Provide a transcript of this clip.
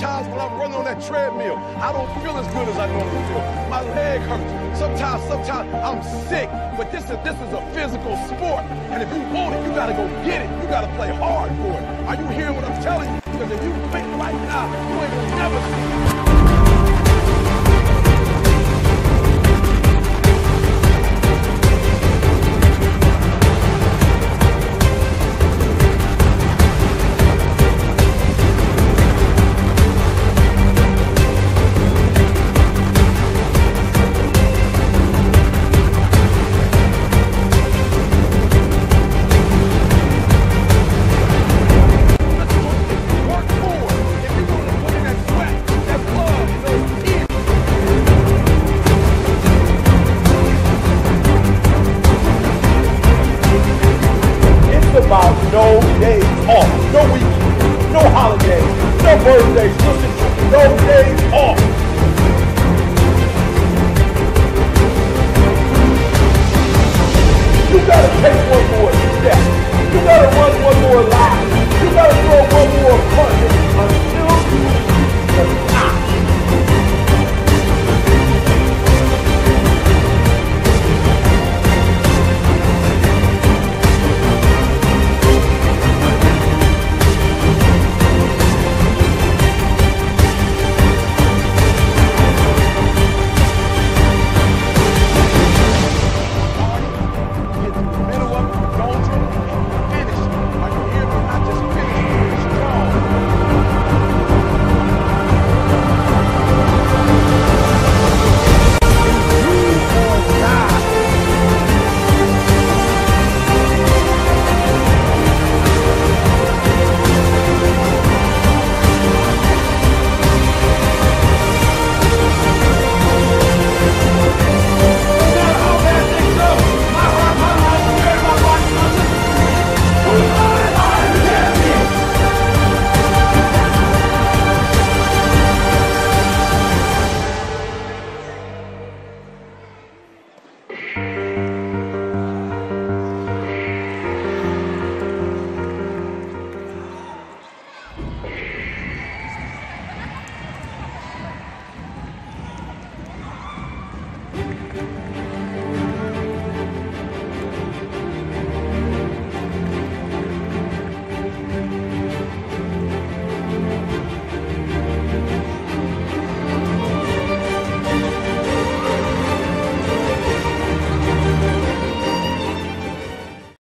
Sometimes when I'm running on that treadmill, I don't feel as good as I normally feel. My leg hurts. Sometimes I'm sick. But this is a physical sport. And if you want it, you gotta go get it. You gotta play hard for it. Are you hearing what I'm telling you? Because if you quit right now, you ain't gonna never see it. About no days off, no weekends, no holidays, no birthdays, listen to me, no days off. You gotta take one more step. You gotta run one more lap. You gotta throw one more punch.